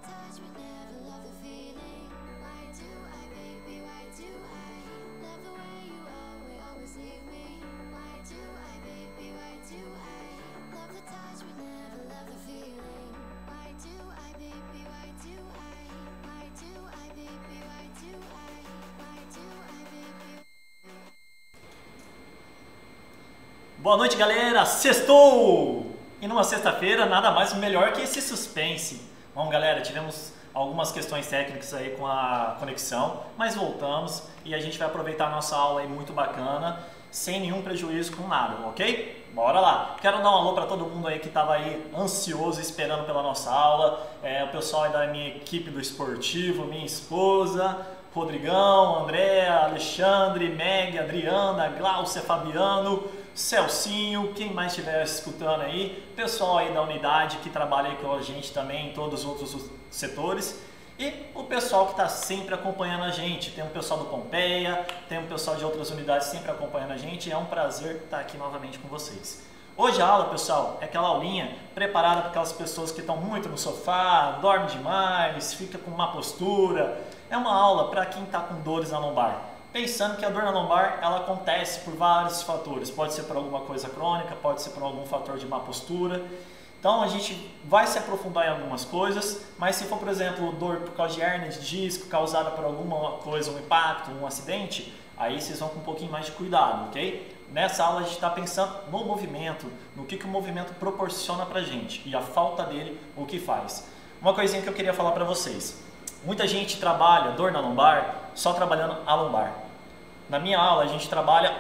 Boa noite, galera! Sextou! E numa sexta-feira, nada mais melhor que esse suspense. Bom, galera, tivemos algumas questões técnicas aí com a conexão, mas voltamos e a gente vai aproveitar a nossa aula aí muito bacana, sem nenhum prejuízo com nada, ok? Bora lá! Quero dar um alô para todo mundo aí que estava aí ansioso, esperando pela nossa aula, o pessoal aí da minha equipe do esportivo, minha esposa, Rodrigão, André, Alexandre, Meg, Adriana, Glaucia, Fabiano, Celcinho, quem mais estiver escutando aí, pessoal aí da unidade que trabalha aí com a gente também em todos os outros setores e o pessoal que está sempre acompanhando a gente. Tem um pessoal do Pompeia, tem um pessoal de outras unidades sempre acompanhando a gente. É um prazer estar aqui novamente com vocês. Hoje a aula, pessoal, é aquela aulinha preparada para aquelas pessoas que estão muito no sofá, dormem demais, fica com má postura. É uma aula para quem está com dores na lombar. Pensando que a dor na lombar ela acontece por vários fatores, pode ser por alguma coisa crônica, pode ser por algum fator de má postura. Então a gente vai se aprofundar em algumas coisas, mas se for, por exemplo, dor por causa de hérnia de disco causada por alguma coisa, um impacto, um acidente, aí vocês vão com um pouquinho mais de cuidado, ok? Nessa aula a gente está pensando no movimento, no que o movimento proporciona pra gente e a falta dele, o que faz. Uma coisinha que eu queria falar para vocês. Muita gente trabalha dor na lombar só trabalhando a lombar. Na minha aula a gente trabalha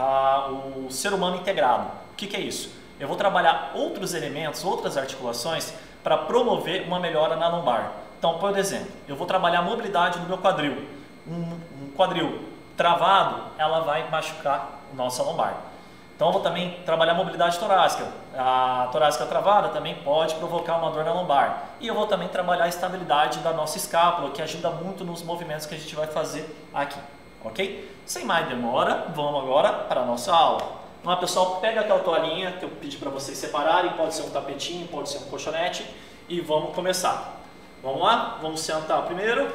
o ser humano integrado. O que é isso? Eu vou trabalhar outros elementos, outras articulações para promover uma melhora na lombar. Então, por exemplo, eu vou trabalhar a mobilidade do meu quadril. Um quadril travado, ela vai machucar a nossa lombar. Então eu vou também trabalhar a mobilidade torácica. A torácica travada também pode provocar uma dor na lombar. E eu vou também trabalhar a estabilidade da nossa escápula, que ajuda muito nos movimentos que a gente vai fazer aqui, ok? Sem mais demora, vamos agora para a nossa aula. Então, pessoal, pega aquela toalhinha que eu pedi para vocês separarem, pode ser um tapetinho, pode ser um colchonete, e vamos começar. Vamos lá? Vamos sentar primeiro.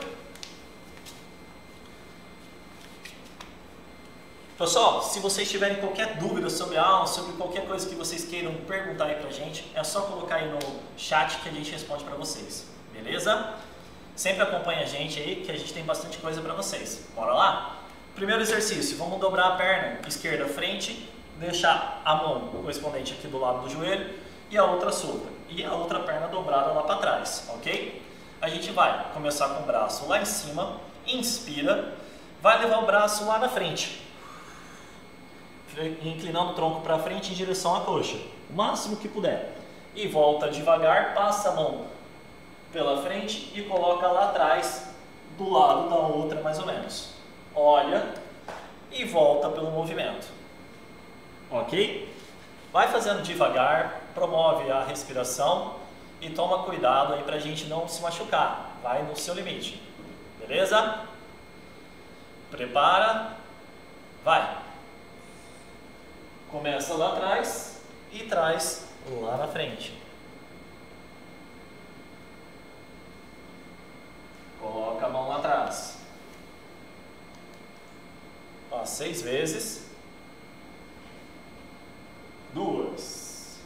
Pessoal, se vocês tiverem qualquer dúvida sobre a aula, sobre qualquer coisa que vocês queiram perguntar aí pra gente, é só colocar aí no chat que a gente responde pra vocês, beleza? Sempre acompanha a gente aí que a gente tem bastante coisa pra vocês. Bora lá? Primeiro exercício, vamos dobrar a perna esquerda à frente, deixar a mão correspondente aqui do lado do joelho e a outra solta. E a outra perna dobrada lá pra trás, ok? A gente vai começar com o braço lá em cima, inspira, vai levar o braço lá na frente, inclinando o tronco para frente em direção à coxa, o máximo que puder. E volta devagar, passa a mão pela frente e coloca lá atrás, do lado da outra mais ou menos. Olha e volta pelo movimento. Ok? Vai fazendo devagar, promove a respiração e toma cuidado aí para a gente não se machucar. Vai no seu limite. Beleza? Prepara. Vai. Começa lá atrás e traz lá na frente. Coloca a mão lá atrás. 6 vezes. 2.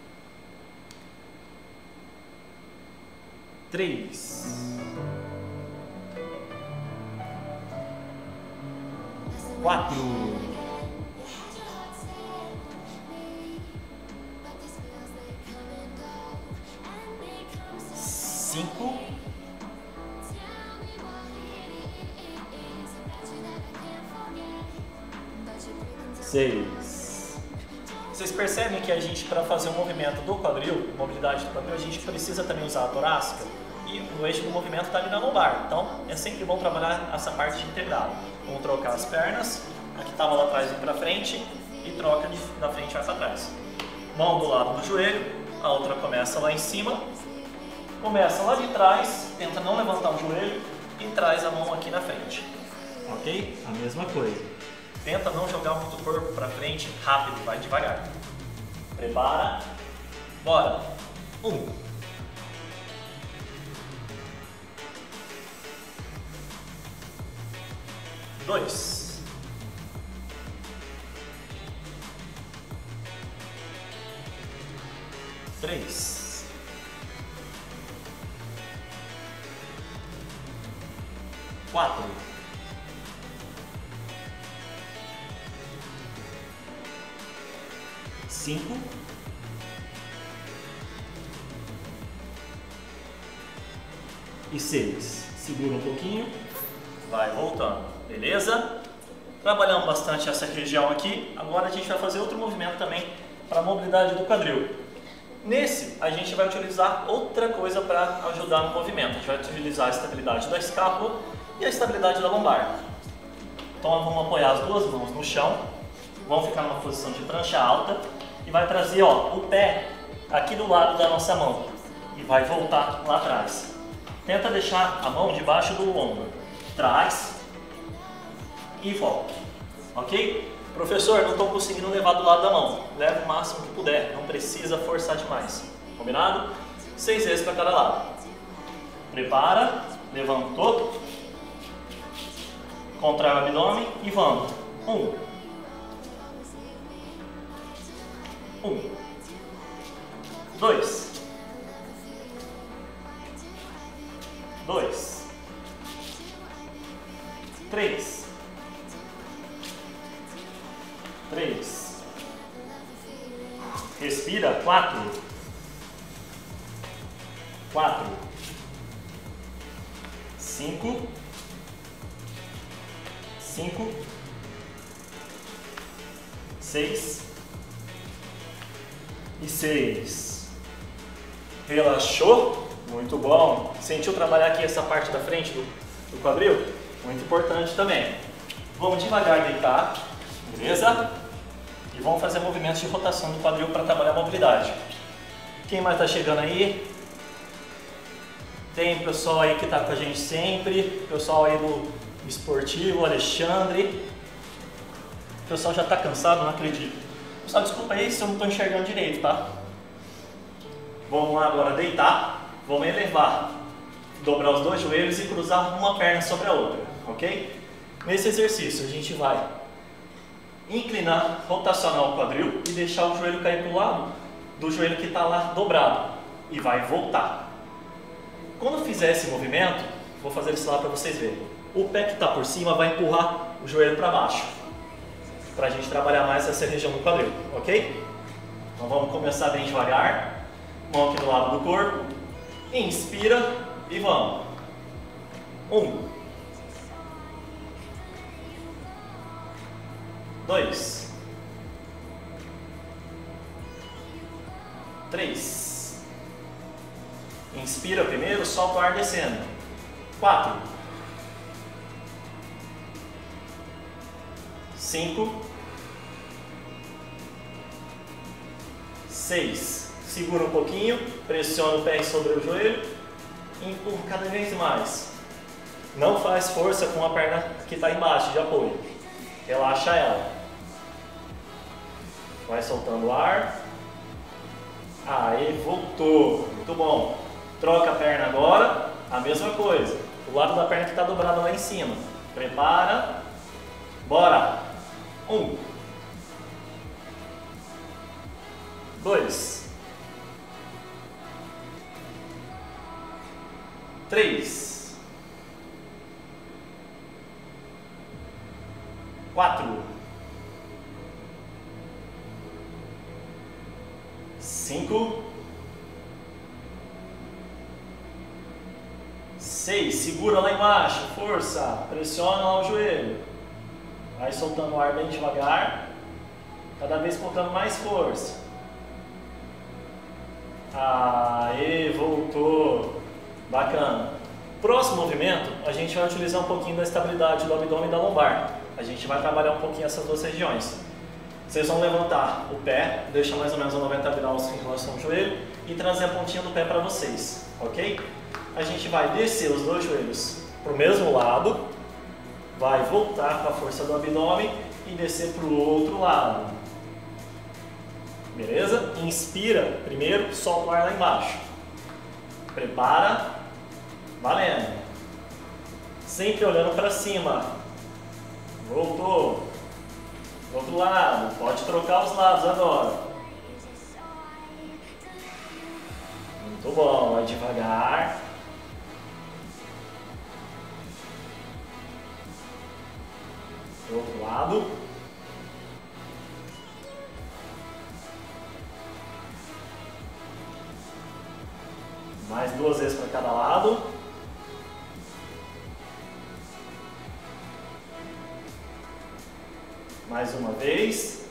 3. 4. 5, 6. Vocês percebem que a gente, para fazer o movimento do quadril, mobilidade do quadril, a gente precisa também usar a torácica e o eixo do movimento está ali na lombar. Então é sempre bom trabalhar essa parte integrada. Vamos trocar as pernas, a que estava lá atrás vem para frente e troca da frente vai para trás. Mão do lado do joelho, a outra começa lá em cima. Começa lá de trás, tenta não levantar o joelho e traz a mão aqui na frente, ok? A mesma coisa. Tenta não jogar muito o corpo para frente, rápido, vai devagar. Prepara, bora. 1, 2, 3, 4, 5, 6. Segura um pouquinho, vai voltando, beleza? Trabalhamos bastante essa região aqui, agora a gente vai fazer outro movimento também para a mobilidade do quadril. Nesse, a gente vai utilizar outra coisa para ajudar no movimento. A gente vai utilizar a estabilidade da escápula e a estabilidade da lombar. Então, vamos apoiar as duas mãos no chão, vamos ficar numa posição de prancha alta e vai trazer, ó, o pé aqui do lado da nossa mão e vai voltar lá atrás. Tenta deixar a mão debaixo do ombro. Traz e volta. Ok? Professor, não estou conseguindo levar do lado da mão. Leva o máximo que puder. Não precisa forçar demais. Combinado? 6 vezes para cada lado. Prepara. Levantou. Contrai o abdômen e vamos. 1. 2. 2, 3, 3, respira, 4, 5, 6 e 6. Relaxou? Muito bom. Sentiu trabalhar aqui essa parte da frente do quadril? Muito importante também. Vamos devagar deitar, beleza? E vamos fazer movimentos de rotação do quadril para trabalhar a mobilidade. Quem mais está chegando aí? Tem pessoal aí que está com a gente sempre. Pessoal aí do esportivo, Alexandre. O pessoal já está cansado, não acredito. Pessoal, desculpa aí se eu não estou enxergando direito, tá? Vamos lá agora deitar. Vamos elevar, dobrar os dois joelhos e cruzar uma perna sobre a outra, ok? Nesse exercício a gente vai inclinar, rotacionar o quadril e deixar o joelho cair para o lado do joelho que está lá dobrado e vai voltar. Quando fizer esse movimento, vou fazer isso lá para vocês verem. O pé que está por cima vai empurrar o joelho para baixo, para a gente trabalhar mais essa região do quadril, ok? Então vamos começar bem devagar, mão aqui do lado do corpo. Inspira e vamos. 1, 2, 3. Inspira primeiro, solta o ar descendo. 4, 5, 6. Segura um pouquinho, pressiona o pé sobre o joelho e empurra cada vez mais. Não faz força com a perna que está embaixo de apoio. Relaxa ela. Vai soltando o ar. Aí, voltou. Muito bom. Troca a perna agora. A mesma coisa. O lado da perna que está dobrado lá em cima. Prepara. Bora. 1, 2, 3, 4, 5, 6. Segura lá embaixo, força, pressiona lá o joelho. Vai soltando o ar bem devagar, cada vez colocando mais força. Aê, voltou. Bacana. Próximo movimento, a gente vai utilizar um pouquinho da estabilidade do abdômen e da lombar. A gente vai trabalhar um pouquinho essas duas regiões. Vocês vão levantar o pé, deixa mais ou menos a 90 graus em relação ao joelho e trazer a pontinha do pé para vocês, ok? A gente vai descer os dois joelhos para o mesmo lado, vai voltar com a força do abdômen e descer para o outro lado. Beleza? Inspira primeiro, solta o ar lá embaixo. Prepara, valendo. Sempre olhando para cima. Voltou. Outro lado. Pode trocar os lados agora. Muito bom. Vai devagar. Outro lado. Mais 2 vezes para cada lado. Mais uma vez.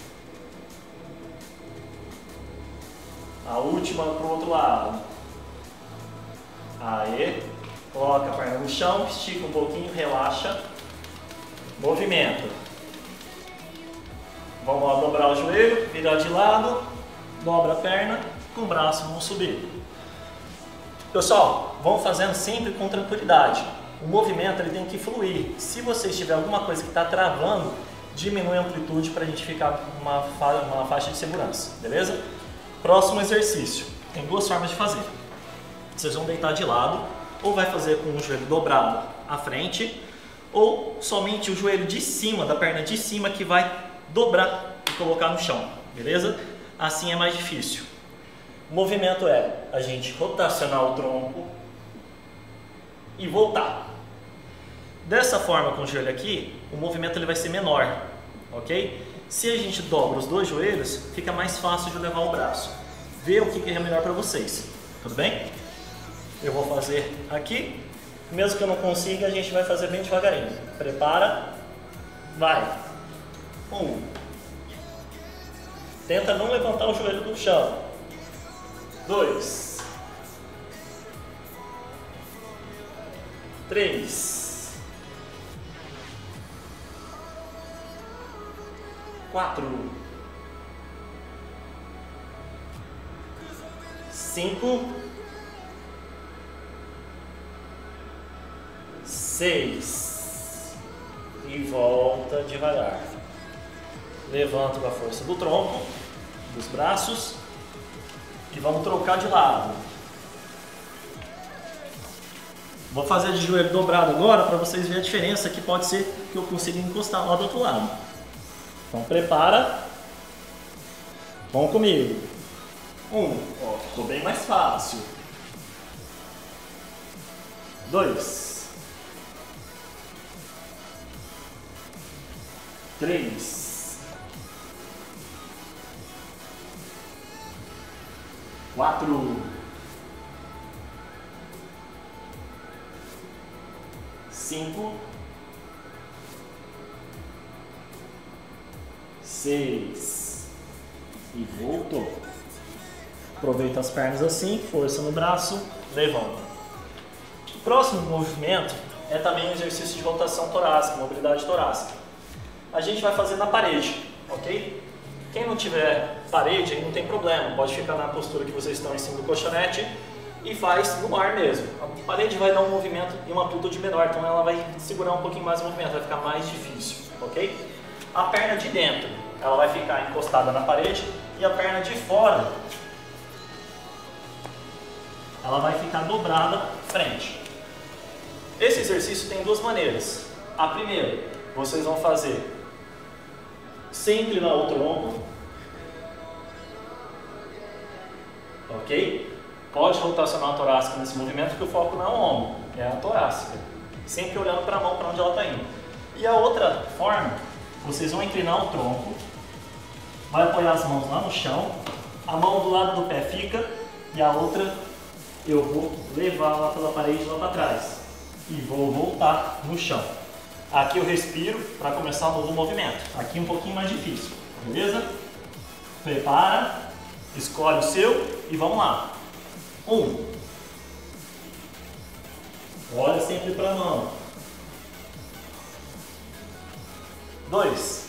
A última para o outro lado. Aê. Coloca a perna no chão, estica um pouquinho, relaxa. Movimento. Vamos lá dobrar o joelho, virar de lado, dobra a perna, com o braço vamos subir. Pessoal, vão fazendo sempre com tranquilidade. O movimento ele tem que fluir. Se você tiver alguma coisa que está travando, diminui a amplitude para a gente ficar com uma faixa de segurança, beleza? Próximo exercício. Tem 2 formas de fazer. Vocês vão deitar de lado, ou vai fazer com o joelho dobrado à frente, ou somente o joelho de cima, da perna de cima, que vai dobrar e colocar no chão, beleza? Assim é mais difícil. O movimento é a gente rotacionar o tronco e voltar. Dessa forma, com o joelho aqui, o movimento ele vai ser menor, ok? Se a gente dobra os 2 joelhos, fica mais fácil de levar o braço. Vê o que é melhor para vocês, tudo bem? Eu vou fazer aqui. Mesmo que eu não consiga, a gente vai fazer bem devagarinho. Prepara, vai. 1. Tenta não levantar o joelho do chão. 2. 3. 4. 5. 6 e volta devagar. Levanta com a força do tronco, dos braços e vamos trocar de lado. Vou fazer de joelho dobrado agora para vocês verem a diferença que pode ser que eu consiga encostar lá do outro lado. Então prepara. Vão comigo. 1, ó, ficou bem mais fácil. 2. 3, 4, 5, 6 e voltou. Aproveita as pernas assim, força no braço, levanta. O próximo movimento é também um exercício de rotação torácica, mobilidade torácica. A gente vai fazer na parede, ok? Quem não tiver parede, aí não tem problema, pode ficar na postura que vocês estão em cima do colchonete e faz no ar mesmo. A parede vai dar um movimento e uma amplitude menor, então ela vai segurar um pouquinho mais o movimento, vai ficar mais difícil, ok? A perna de dentro, ela vai ficar encostada na parede e a perna de fora, ela vai ficar dobrada frente. Esse exercício tem 2 maneiras. A primeira, vocês vão fazer sem inclinar o tronco, ok? Pode rotacionar a torácica nesse movimento, porque o foco não é o ombro, é a torácica. Sempre olhando para a mão, para onde ela está indo. E a outra forma, vocês vão inclinar o tronco, vai apoiar as mãos lá no chão, a mão do lado do pé fica e a outra eu vou levar lá pela parede lá para trás e vou voltar no chão. Aqui eu respiro para começar um novo movimento. Aqui um pouquinho mais difícil, beleza? Prepara, escolhe o seu e vamos lá. 1. Olha sempre para a mão. 2.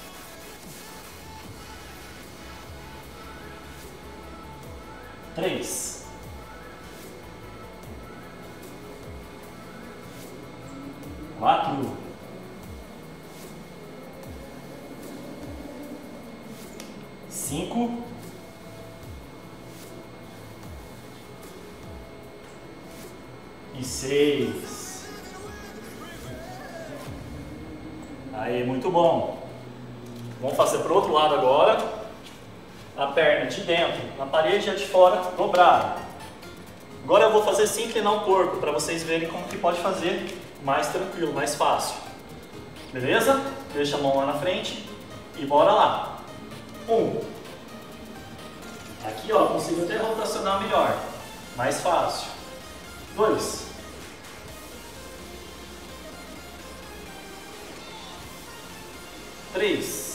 3. 4. 5. 6. Aí, muito bom. Vamos fazer para o outro lado agora. A perna de dentro, na parede e a de fora, dobrada. Agora eu vou fazer sem inclinar o corpo, para vocês verem como que pode fazer mais tranquilo, mais fácil. Beleza? Deixa a mão lá na frente e bora lá. 1. Aqui, ó, consigo até rotacionar melhor. Mais fácil. 2. 3.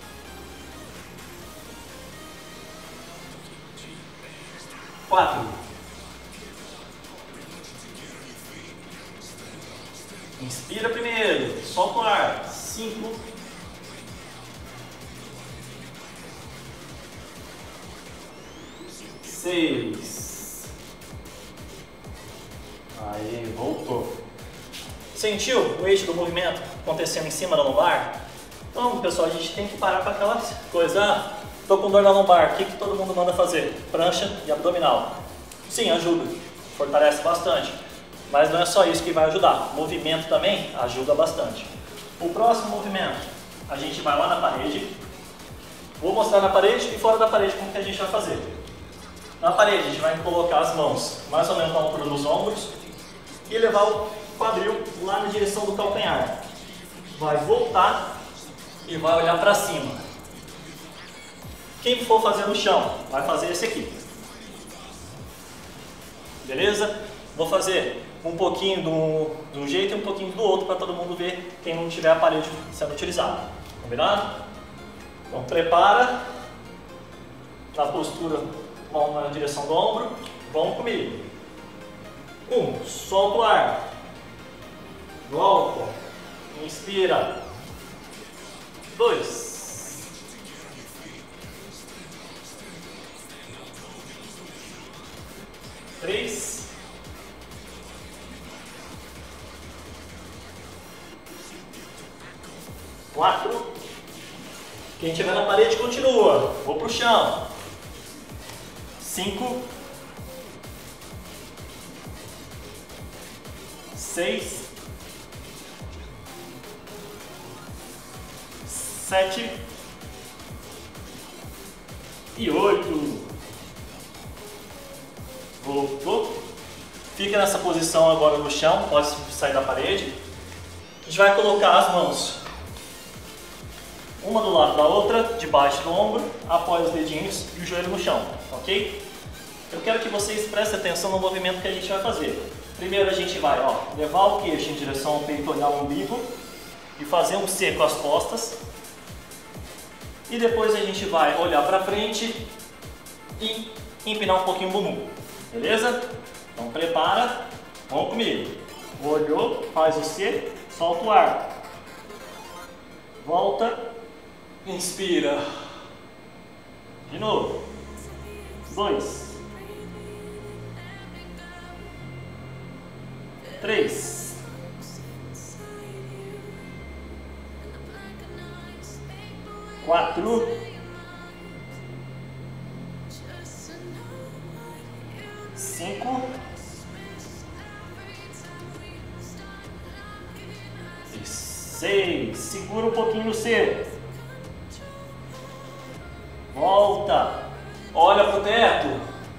4. Inspira primeiro, solta o ar. 5. 6. Aí, voltou. Sentiu o eixo do movimento acontecendo em cima da lombar? Então, pessoal, a gente tem que parar com aquela coisa. Ah, tô com dor na lombar, o que todo mundo manda fazer? Prancha e abdominal. Sim, ajuda, fortalece bastante. Mas não é só isso que vai ajudar. O movimento também ajuda bastante. O próximo movimento, a gente vai lá na parede. Vou mostrar na parede e fora da parede como que a gente vai fazer. Na parede, a gente vai colocar as mãos mais ou menos na altura dos ombros e levar o quadril lá na direção do calcanhar. Vai voltar e vai olhar para cima. Quem for fazer no chão, vai fazer esse aqui. Beleza? Vou fazer um pouquinho de um jeito e um pouquinho do outro para todo mundo ver quem não tiver a parede sendo utilizada. Combinado? Então prepara. Na postura, mão na direção do ombro. Vamos comigo. 1. Solta o ar. Volta. Inspira. 2. 3. 4. Quem estiver na parede continua. Vou pro chão. 5. 6. 7. E 8. Voltou. Fica nessa posição agora no chão, pode sair da parede. A gente vai colocar as mãos uma do lado da outra, debaixo do ombro, apoia os dedinhos e o joelho no chão, ok? Eu quero que vocês prestem atenção no movimento que a gente vai fazer. Primeiro a gente vai levar o queixo em direção ao peito, olhar o umbigo e fazer um C com as costas. E depois a gente vai olhar para frente e empinar um pouquinho o bumbum, beleza? Então prepara, vamos comigo. Olhou, faz o C, solta o ar. Volta. Inspira. De novo. 2. 3. 4. 5. 6. Segura um pouquinho no C. Volta. Olha pro teto.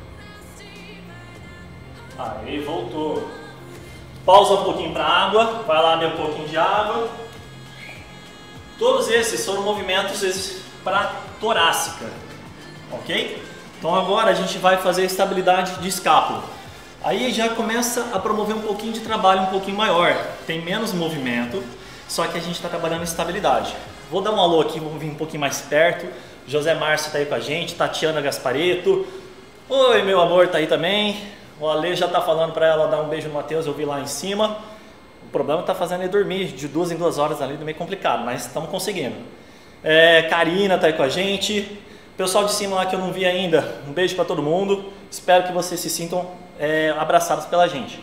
Aí, voltou. Pausa um pouquinho para a água. Vai lá beber um pouquinho de água. Todos esses foram movimentos para torácica. Ok? Então agora a gente vai fazer a estabilidade de escápula. Aí já começa a promover um pouquinho de trabalho um pouquinho maior. Tem menos movimento, só que a gente está trabalhando estabilidade. Vou dar um alô aqui, vamos vir um pouquinho mais perto. José Márcio está aí com a gente, Tatiana Gaspareto. Oi, meu amor, tá aí também. O Ale já está falando para ela dar um beijo no Matheus, eu vi lá em cima. O problema está fazendo ele dormir de 2 em 2 horas ali, meio complicado, mas estamos conseguindo. Karina está aí com a gente. Pessoal de cima lá que eu não vi ainda, um beijo para todo mundo. Espero que vocês se sintam abraçados pela gente.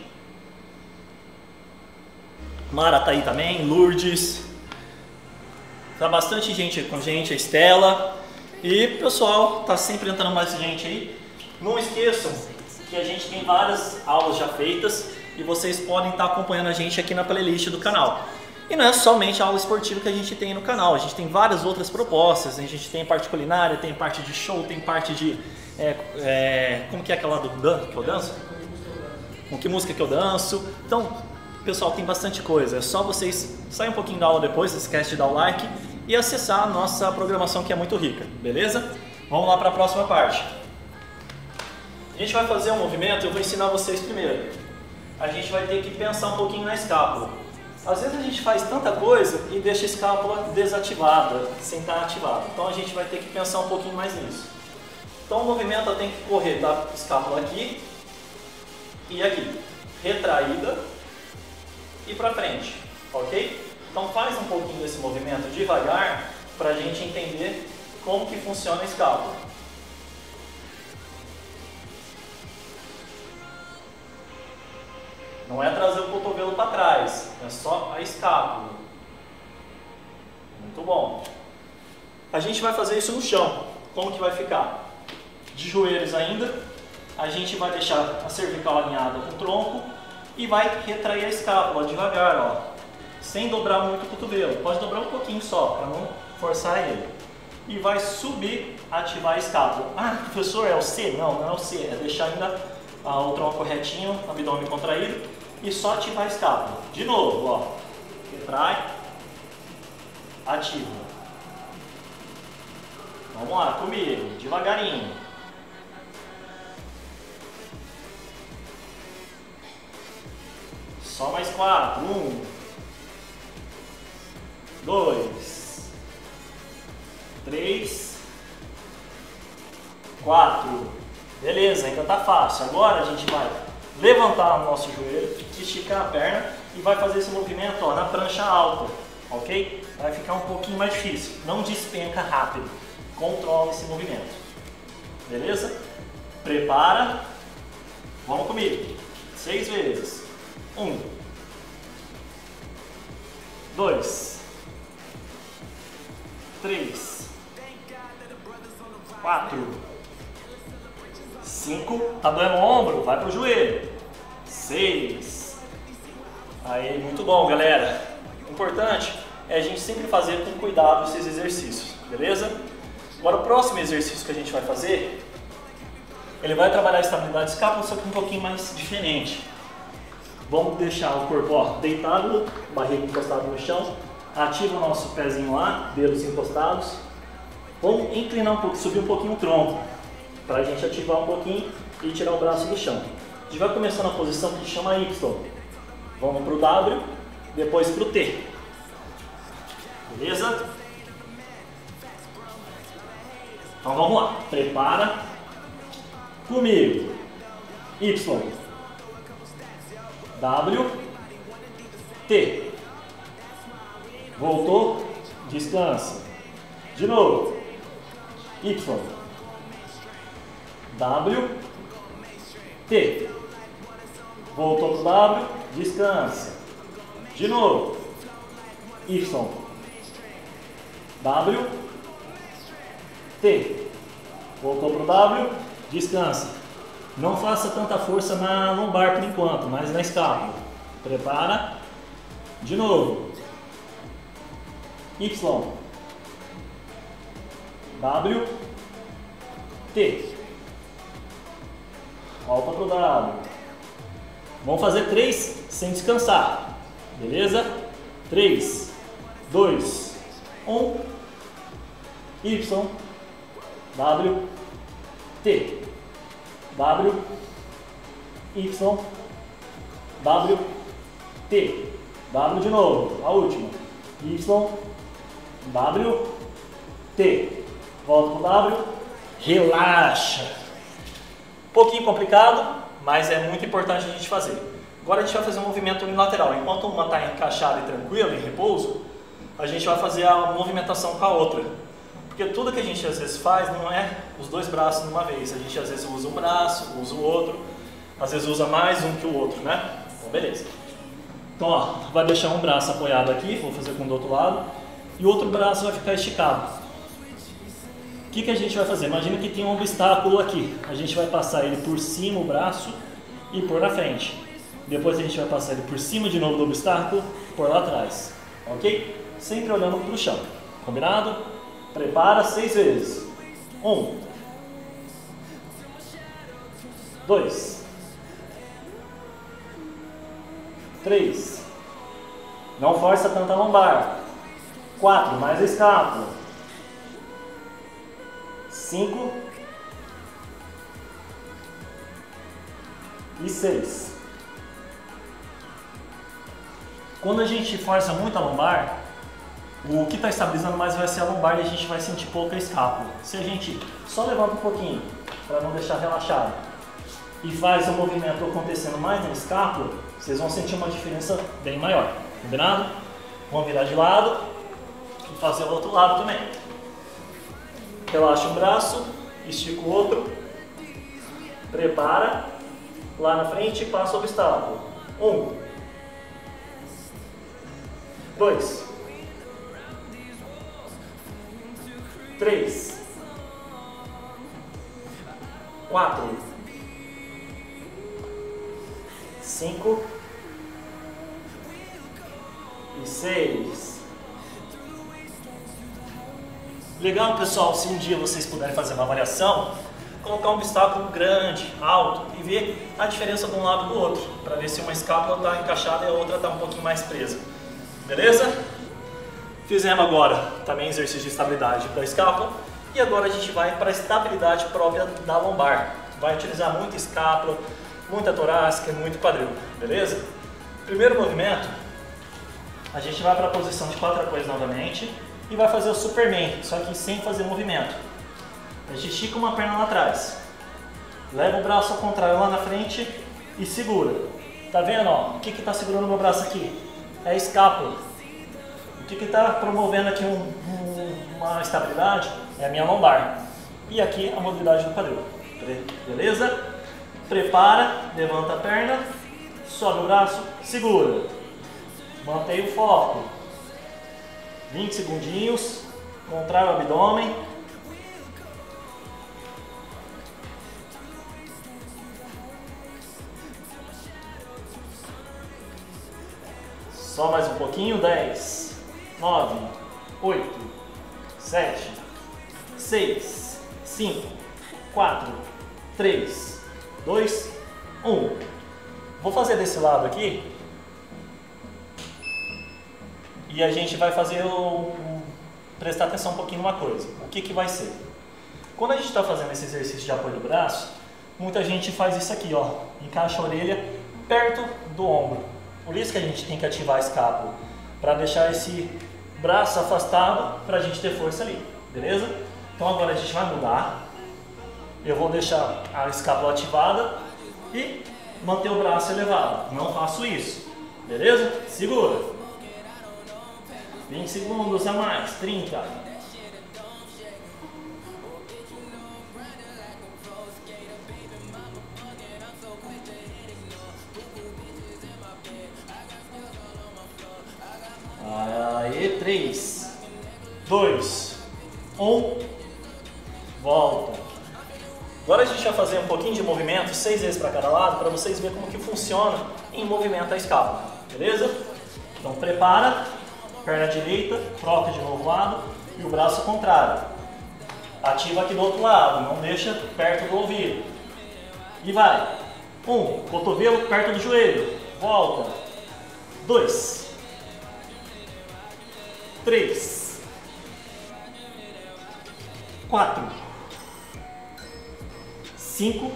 Mara tá aí também, Lourdes. Tá bastante gente com a gente, a Estela. E pessoal, tá sempre entrando mais gente aí. Não esqueçam que a gente tem várias aulas já feitas e vocês podem estar acompanhando a gente aqui na playlist do canal. E não é somente a aula esportiva que a gente tem no canal, a gente tem várias outras propostas, a gente tem parte culinária, tem parte de show, tem parte de... como que é aquela do que eu danço? Com que música que eu danço? Então, pessoal, tem bastante coisa, é só vocês saírem um pouquinho da aula depois, não esquece de dar o like e acessar a nossa programação que é muito rica, beleza? Vamos lá para a próxima parte. A gente vai fazer um movimento, eu vou ensinar vocês primeiro. A gente vai ter que pensar um pouquinho na escápula. Às vezes a gente faz tanta coisa e deixa a escápula desativada, sem estar ativada. Então a gente vai ter que pensar um pouquinho mais nisso. Então o movimento tem que correr da escápula aqui e aqui, retraída e para frente, ok? Então faz um pouquinho desse movimento devagar para a gente entender como que funciona a escápula. Não é trazer o cotovelo para trás, é só a escápula. Muito bom. A gente vai fazer isso no chão. Como que vai ficar? De joelhos ainda, a gente vai deixar a cervical alinhada com o tronco e vai retrair a escápula devagar, ó, sem dobrar muito o cotovelo. Pode dobrar um pouquinho só, para não forçar ele. E vai subir, ativar a escápula. Ah, professor, é o C? Não, não é o C, é deixar ainda o tronco retinho, abdômen contraído e só ativar a escápula. De novo, ó, retrai, ativa. Vamos lá, comigo, devagarinho. Só mais 4. 1, 2, 3, 4. Beleza, ainda tá fácil. Agora a gente vai levantar o nosso joelho, esticar a perna e vai fazer esse movimento, ó, na prancha alta, ok? Vai ficar um pouquinho mais difícil. Não despenca rápido. Controla esse movimento. Beleza? Prepara. Vamos comigo. 6 vezes. 1, 2, 3, 4, 5, tá doendo o ombro? Vai pro joelho. 6. Aí, muito bom, galera. O importante é a gente sempre fazer com cuidado esses exercícios, beleza? Agora o próximo exercício que a gente vai fazer, ele vai trabalhar a estabilidade de escápula, só que um pouquinho mais diferente. Vamos deixar o corpo, ó, deitado, barriga encostada no chão, ativa o nosso pezinho lá, dedos encostados. Vamos inclinar um pouco, subir um pouquinho o tronco, para a gente ativar um pouquinho e tirar o braço do chão. A gente vai começar na posição que chama Y. Vamos para o W, depois para o T. Beleza? Então vamos lá. Prepara. Comigo. Y. W. T. Voltou. Descansa. De novo. Y. W, T. Voltou para o W, descansa. De novo. Y. W, T. Voltou para o W, descansa. Não faça tanta força na lombar por enquanto, mas na escápula. Prepara. De novo. Y. W, T. Volta para o W. Vamos fazer 3 sem descansar. Beleza? 3, 2, 1. Y. W. T. W. Y. W. T. W de novo. A última. Y. W. T. Volta para o W. Relaxa. Um pouquinho complicado, mas é muito importante a gente fazer. Agora a gente vai fazer um movimento unilateral. Enquanto uma está encaixada e tranquila, em repouso, a gente vai fazer a movimentação com a outra. Porque tudo que a gente às vezes faz não é os dois braços de uma vez. A gente às vezes usa um braço, usa o outro, às vezes usa mais um que o outro, né? Então beleza. Então ó, vai deixar um braço apoiado aqui, vou fazer com o do outro lado, e o outro braço vai ficar esticado. O que a gente vai fazer? Imagina que tem um obstáculo aqui. A gente vai passar ele por cima o braço e pôr na frente. Depois a gente vai passar ele por cima de novo do obstáculo e pôr lá atrás. ok? Sempre olhando para o chão, combinado? Prepara 6 vezes. 1, 2, 3, não força tanto a lombar. 4, mais a escápula. 5 e 6. Quando a gente força muito a lombar, o que está estabilizando mais vai ser a lombar e a gente vai sentir pouca escápula. Se a gente só levanta um pouquinho, para não deixar relaxado, e faz o movimento acontecendo mais na escápula, vocês vão sentir uma diferença bem maior, combinado? Vamos virar de lado e fazer o outro lado também. Relaxa um braço, estica o outro, prepara, lá na frente e passa o obstáculo. 1, 2, 3, 4, 5 e 6. Legal, pessoal, se um dia vocês puderem fazer uma variação, colocar um obstáculo grande, alto e ver a diferença de um lado do outro, para ver se uma escápula está encaixada e a outra está um pouquinho mais presa. Beleza? Fizemos agora também exercício de estabilidade para a escápula e agora a gente vai para a estabilidade própria da lombar. Vai utilizar muita escápula, muita torácica e muito quadril, beleza? Primeiro movimento, a gente vai para a posição de 4 apoios novamente e vai fazer o Superman, só que sem fazer movimento. A gente estica uma perna lá atrás, leva o braço ao contrário lá na frente e segura. Tá vendo? Ó? O que está segurando o meu braço aqui? É a escápula. O que está promovendo aqui uma estabilidade é a minha lombar. E aqui a mobilidade do quadril. Beleza? Prepara, levanta a perna, sobe o braço, segura. Mantém o foco. 20 segundinhos, contrai o abdômen. Só mais um pouquinho, 10, 9, 8, 7, 6, 5, 4, 3, 2, 1. Vou fazer desse lado aqui e a gente vai fazer prestar atenção um pouquinho numa coisa. O que vai ser? Quando a gente está fazendo esse exercício de apoio do braço, muita gente faz isso aqui, ó, encaixa a orelha perto do ombro. Por isso que a gente tem que ativar a escápula, para deixar esse braço afastado, para a gente ter força ali, beleza? Então agora a gente vai mudar. Eu vou deixar a escápula ativada e manter o braço elevado. Não faço isso, beleza? Segura. 20 segundos a mais, 30. Aí, 3, 2, 1, volta. Agora a gente vai fazer um pouquinho de movimento, 6 vezes para cada lado, para vocês verem como que funciona em movimento a escápula, beleza? Então prepara, perna direita, troca de novo lado e o braço contrário. Ativa aqui do outro lado, não deixa perto do ouvido. E vai. 1, cotovelo perto do joelho, volta. 2, 3, 4, 5,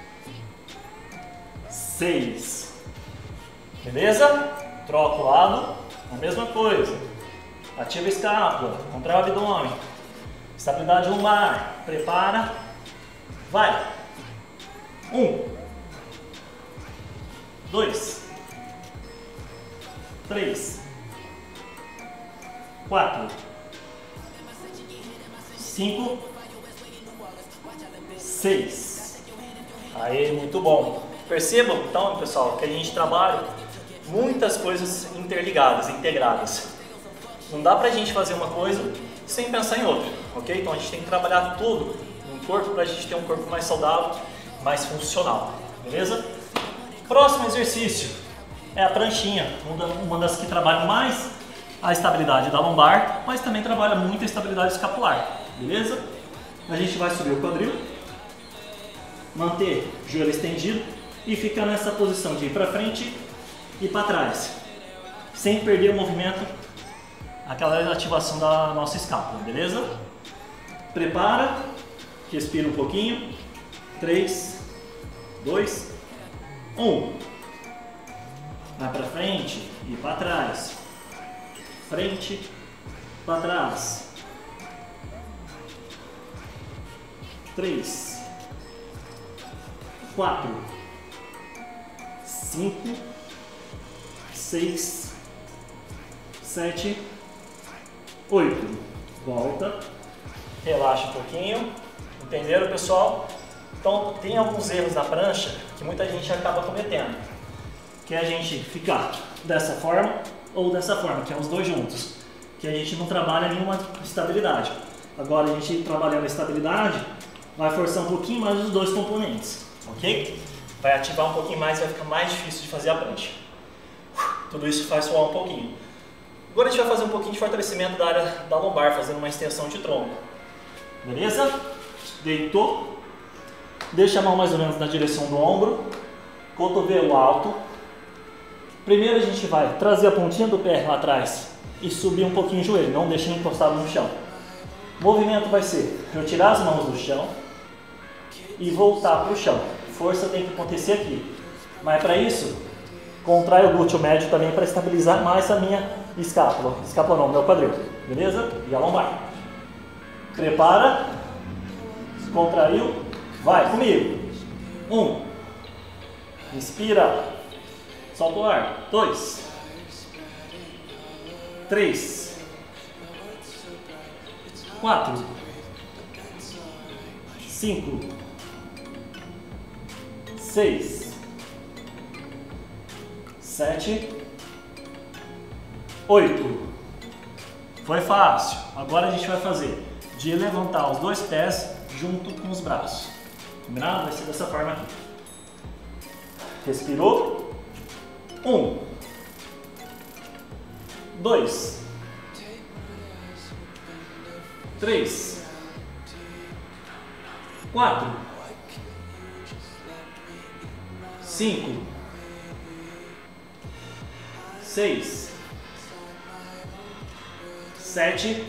6. Beleza? Troca o lado, a mesma coisa. Ativa a escápula, contrai o abdômen. Estabilidade lombar. Prepara. Vai. 1, 2, 3, 4, 5, 6. Aí, muito bom. Percebam, então, pessoal, que a gente trabalha muitas coisas interligadas, integradas. Não dá pra gente fazer uma coisa sem pensar em outra, ok? Então a gente tem que trabalhar tudo no corpo pra gente ter um corpo mais saudável, mais funcional, beleza? Próximo exercício é a pranchinha, uma das que trabalham mais a estabilidade da lombar, mas também trabalha muito a estabilidade escapular, beleza? A gente vai subir o quadril, manter o joelho estendido e ficar nessa posição de ir para frente e para trás, sem perder o movimento, aquela ativação da nossa escápula, beleza? Prepara, respira um pouquinho, 3, 2, 1. Vai para frente e para trás, frente, para trás, 3, 4, 5, 6, 7, 8. Volta, relaxa um pouquinho. Entenderam, pessoal? Então tem alguns erros na prancha que muita gente acaba cometendo, que é a gente ficar dessa forma ou dessa forma, que é os dois juntos, que a gente não trabalha nenhuma estabilidade. Agora a gente trabalhando a estabilidade vai forçar um pouquinho mais os dois componentes, ok? Vai ativar um pouquinho mais, vai ficar mais difícil de fazer a prancha. Tudo isso faz suar um pouquinho. Agora a gente vai fazer um pouquinho de fortalecimento da área da lombar, fazendo uma extensão de tronco. Beleza? Deitou. Deixa a mão mais ou menos na direção do ombro. Cotovelo alto. Primeiro a gente vai trazer a pontinha do pé lá atrás e subir um pouquinho o joelho, não deixar encostado no chão. O movimento vai ser eu tirar as mãos do chão e voltar para o chão. Força tem que acontecer aqui. Mas para isso, contrai o glúteo médio também para estabilizar mais a minha escápula. Escápula não, meu quadril. Beleza? E a lombar. Prepara. Contraiu. Vai comigo. 1. Inspira. Solta o ar. 2. 3. 4. 5. 6. 7. 8. Foi fácil. Agora a gente vai fazer de levantar os dois pés junto com os braços. Combinado? Vai ser dessa forma aqui. Respirou. 1. 2. 3. 4. 5. 6. 7.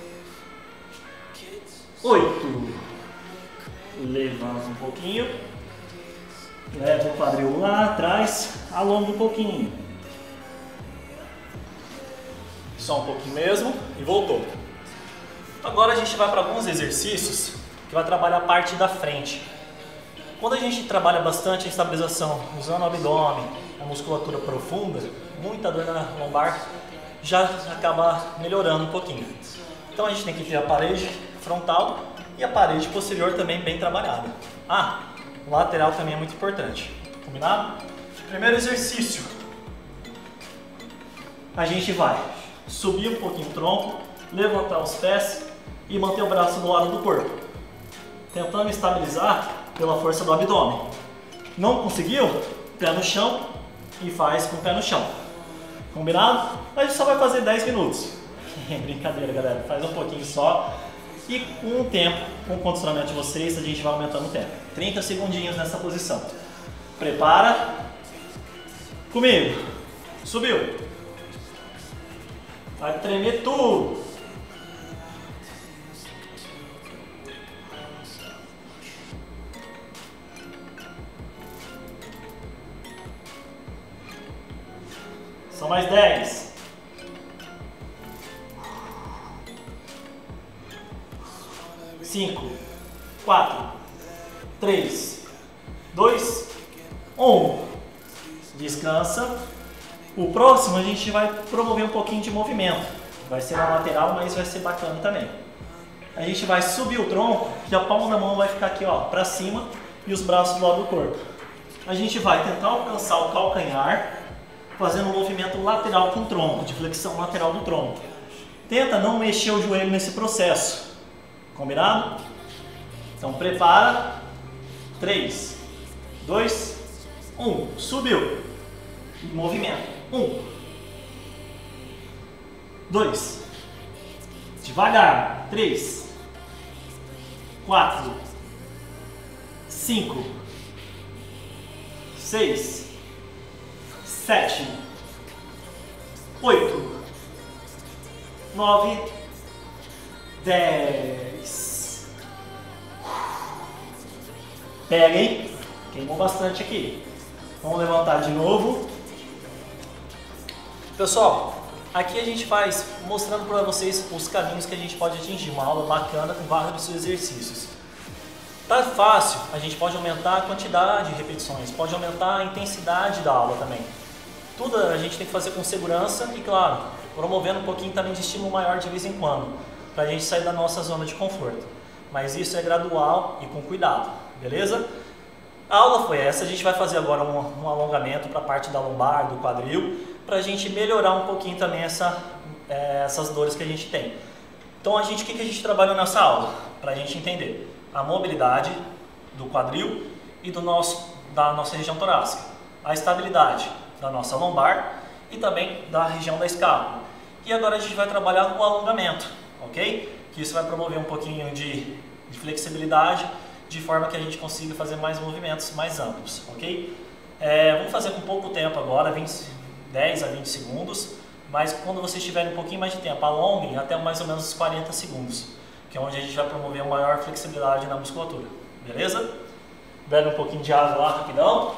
8. Levanta um pouquinho. Leva o quadril lá atrás. Alonga um pouquinho. Só um pouquinho mesmo. E voltou. Agora a gente vai para alguns exercícios que vai trabalhar a parte da frente. Quando a gente trabalha bastante a estabilização usando o abdômen, a musculatura profunda, muita dor na lombar já acaba melhorando um pouquinho. Então a gente tem que ter a parede frontal e a parede posterior também bem trabalhada. O lateral também é muito importante. Combinado? Primeiro exercício. A gente vai subir um pouquinho o tronco, levantar os pés e manter o braço do lado do corpo, tentando estabilizar pela força do abdômen. Não conseguiu? Pé no chão e faz com o pé no chão. Combinado? A gente só vai fazer 10 minutos. Brincadeira, galera. Faz um pouquinho só. E com o tempo, com o condicionamento de vocês, a gente vai aumentando o tempo. 30 segundinhos nessa posição. Prepara. Comigo. Subiu. Vai tremer tudo. São mais 10. 5, 4, 3, 2, 1. Descansa. O próximo a gente vai promover um pouquinho de movimento. Vai ser na lateral, mas vai ser bacana também. A gente vai subir o tronco e a palma da mão vai ficar aqui, ó, para cima e os braços do lado do corpo. A gente vai tentar alcançar o calcanhar, fazendo um movimento lateral com o tronco, de flexão lateral do tronco. Tenta não mexer o joelho nesse processo. Combinado? Então prepara. 3, 2, 1. Subiu. Movimento. 1, 2. Devagar. 3, 4, 5, 6, 7, 8, 9, 10. Pega, hein? Queimou bastante aqui. Vamos levantar de novo. Pessoal, aqui a gente faz mostrando para vocês os caminhos que a gente pode atingir uma aula bacana com vários exercícios. Tá fácil, a gente pode aumentar a quantidade de repetições, pode aumentar a intensidade da aula também. Tudo a gente tem que fazer com segurança e, claro, promovendo um pouquinho também de estímulo maior de vez em quando, para a gente sair da nossa zona de conforto. Mas isso é gradual e com cuidado, beleza? A aula foi essa, a gente vai fazer agora um alongamento para a parte da lombar, do quadril, para a gente melhorar um pouquinho também essas dores que a gente tem. Então o que a gente trabalhou nessa aula? Para a gente entender a mobilidade do quadril e da nossa região torácica, a estabilidade da nossa lombar e também da região da escápula. E agora a gente vai trabalhar com o alongamento, ok? Que isso vai promover um pouquinho de flexibilidade, de forma que a gente consiga fazer mais movimentos mais amplos, ok? Vamos fazer com pouco tempo agora, 10 a 20 segundos, mas quando vocês tiverem um pouquinho mais de tempo, alonguem até mais ou menos 40 segundos, que é onde a gente vai promover uma maior flexibilidade na musculatura, beleza? Bebe um pouquinho de água lá, rapidão.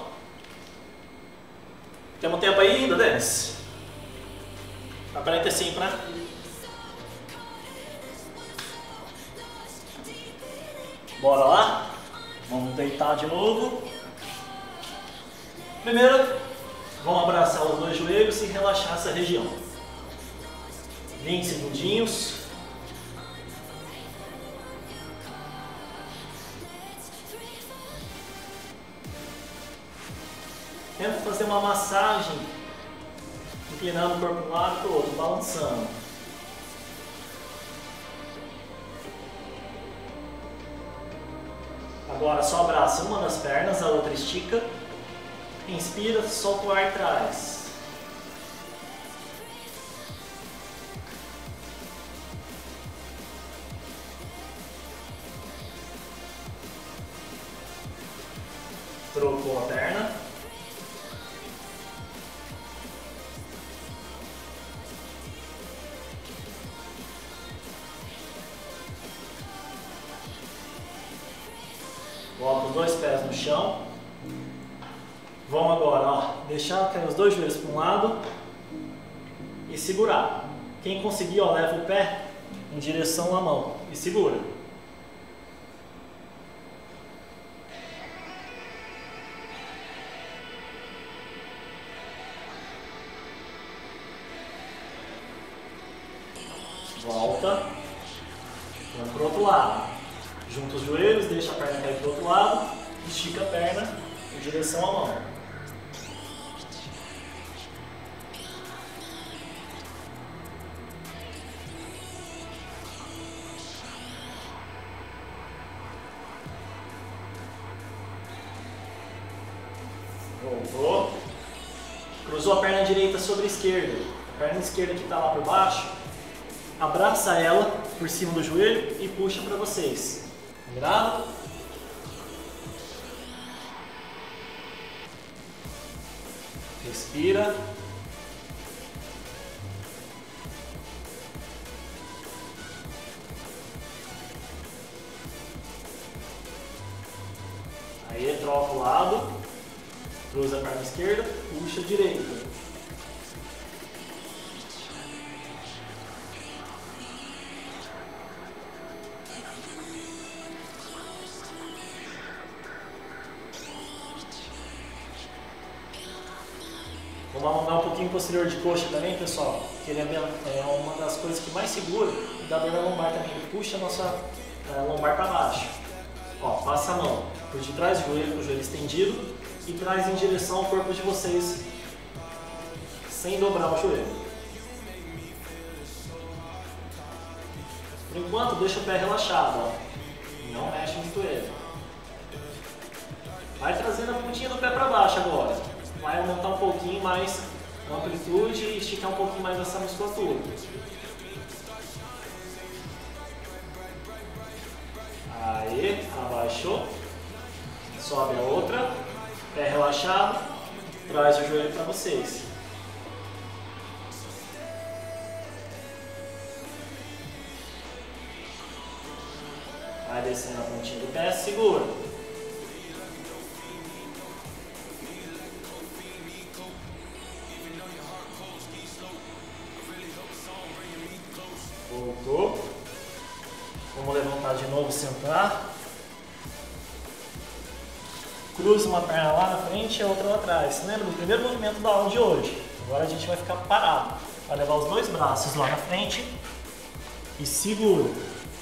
Temos tempo aí ainda, Denis? Tá 45, né? Bora lá? Vamos deitar de novo. Primeiro, vamos abraçar os dois joelhos e relaxar essa região. 20 segundinhos. Tenta fazer uma massagem, inclinando o corpo para um lado e para o outro, balançando. Agora só abraça uma das pernas, a outra estica. Inspira, solta o ar e traz. Trocou a perna. Coloca os dois pés no chão. Vamos agora, ó, deixar cair os dois joelhos para um lado e segurar. Quem conseguir, ó, leva o pé em direção à mão e segura. Volta. Vamos para o outro lado. Junta os joelhos, deixa a perna cair para o outro lado, estica a perna em direção à mão. Voltou. Cruzou a perna direita sobre a esquerda. A perna esquerda que está lá por baixo, abraça ela por cima do joelho e puxa para vocês. Combinado? Respira. Aí troca o lado, cruza a perna esquerda, puxa a direita. Vamos alongar um pouquinho o posterior de coxa também, pessoal, que ele é uma das coisas que mais segura e dá dor na lombar também. Ele puxa a nossa lombar para baixo. Ó, passa a mão por detrás do joelho, com o joelho estendido, e traz em direção ao corpo de vocês, sem dobrar o joelho. Por enquanto, deixa o pé relaxado, ó. Não mexe muito ele. Vai trazendo a pontinha do pé para baixo agora. Vai aumentar um pouquinho mais amplitude e esticar um pouquinho mais essa musculatura. Aí, abaixou, sobe a outra, pé relaxado, traz o joelho para vocês. Vai descendo a pontinha do pé, segura. Voltou. Vamos levantar de novo, sentar. Cruza uma perna lá na frente e a outra lá atrás. Lembra do primeiro movimento da aula de hoje? Agora a gente vai ficar parado. Vai levar os dois braços lá na frente e segura.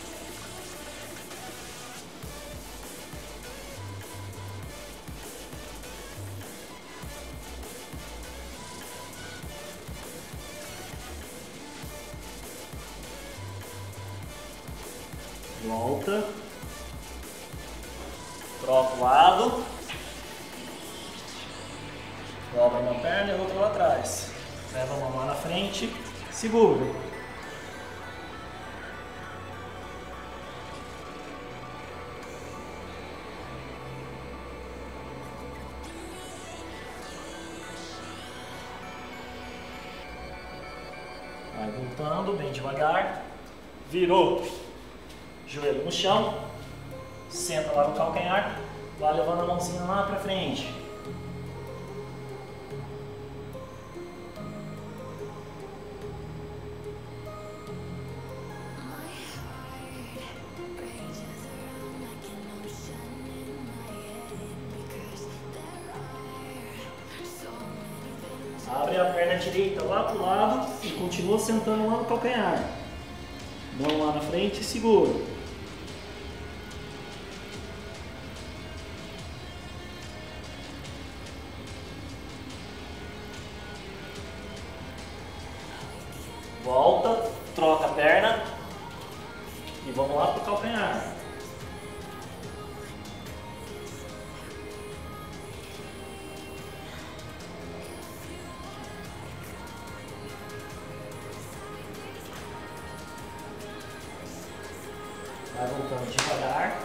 Volta, troca o lado, dobra uma perna e outra lá atrás, leva a mão lá na frente, segura. Vai voltando bem devagar, virou. Joelho no chão, senta lá no calcanhar, vai levando a mãozinha lá pra frente. Abre a perna direita lá pro lado e continua sentando lá no calcanhar. Mão lá na frente e segura. Volta, troca a perna e vamos lá para o calcanhar. Vai voltando devagar.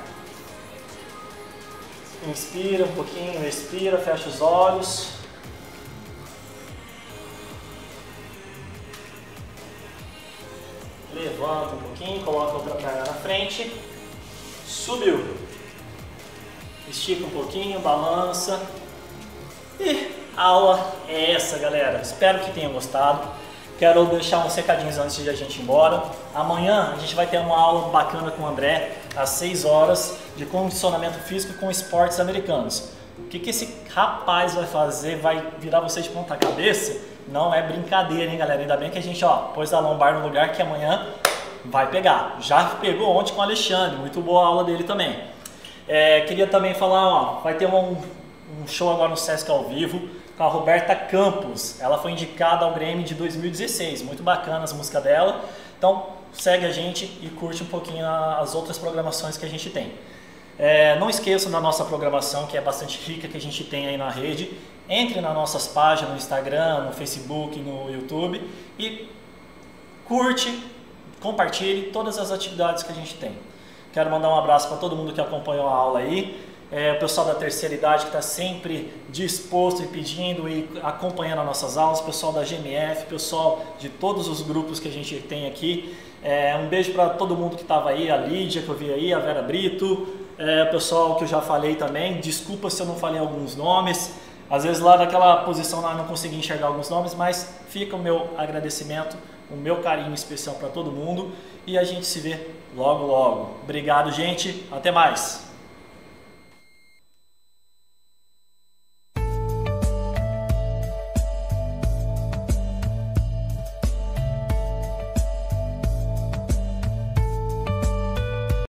Inspira um pouquinho, expira, fecha os olhos. Levanta um pouquinho, coloca a outra perna na frente. Subiu. Estica um pouquinho, balança. E a aula é essa, galera. Espero que tenham gostado. Quero deixar uns recadinhos antes de a gente ir embora. Amanhã a gente vai ter uma aula bacana com o André, às 6 horas, de condicionamento físico com esportes americanos. O que esse rapaz vai fazer, vai virar vocês de ponta cabeça? Não é brincadeira, hein, galera? Ainda bem que a gente pôs a lombar no lugar que amanhã vai pegar. Já pegou ontem com o Alexandre, muito boa a aula dele também. Queria também falar, vai ter um show agora no Sesc ao vivo com a Roberta Campos. Ela foi indicada ao Grammy de 2016, muito bacana as músicas dela. Então segue a gente e curte um pouquinho as outras programações que a gente tem. Não esqueçam da nossa programação, que é bastante rica, que a gente tem aí na rede. Entre nas nossas páginas no Instagram, no Facebook, no YouTube e curte, compartilhe todas as atividades que a gente tem. Quero mandar um abraço para todo mundo que acompanhou a aula aí, o pessoal da terceira idade que está sempre disposto e pedindo e acompanhando as nossas aulas, o pessoal da GMF, pessoal de todos os grupos que a gente tem aqui. Um beijo para todo mundo que estava aí, a Lídia que eu vi aí, a Vera Brito, o pessoal que eu já falei também. Desculpa se eu não falei alguns nomes. Às vezes lá naquela posição lá eu não consegui enxergar alguns nomes, mas fica o meu agradecimento, o meu carinho especial para todo mundo e a gente se vê logo logo. Obrigado, gente. Até mais.